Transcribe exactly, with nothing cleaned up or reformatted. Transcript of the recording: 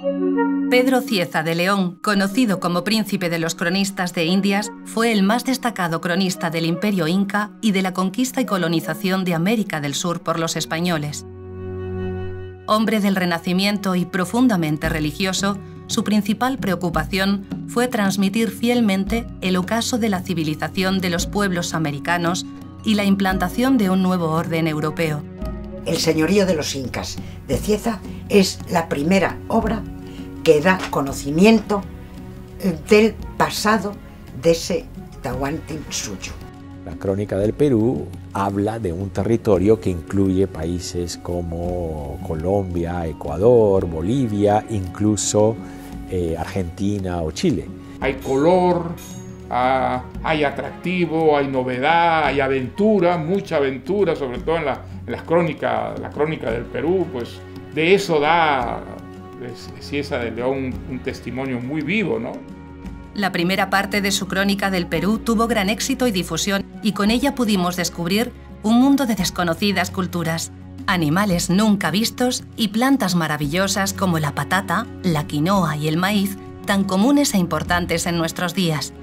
Pedro Cieza de León, conocido como príncipe de los cronistas de Indias, fue el más destacado cronista del Imperio Inca y de la conquista y colonización de América del Sur por los españoles. Hombre del Renacimiento y profundamente religioso, su principal preocupación fue transmitir fielmente el ocaso de la civilización de los pueblos americanos y la implantación de un nuevo orden europeo. El señorío de los incas de Cieza es la primera obra que da conocimiento del pasado de ese Tahuantinsuyo. La Crónica del Perú habla de un territorio que incluye países como Colombia, Ecuador, Bolivia, incluso eh, Argentina o Chile. Hay color, ah, hay atractivo, hay novedad, hay aventura, mucha aventura, sobre todo en la, en las crónicas, la Crónica del Perú, pues de eso da Cieza de León un testimonio muy vivo, ¿no? La primera parte de su Crónica del Perú tuvo gran éxito y difusión, y con ella pudimos descubrir un mundo de desconocidas culturas, animales nunca vistos y plantas maravillosas como la patata, la quinoa y el maíz, tan comunes e importantes en nuestros días.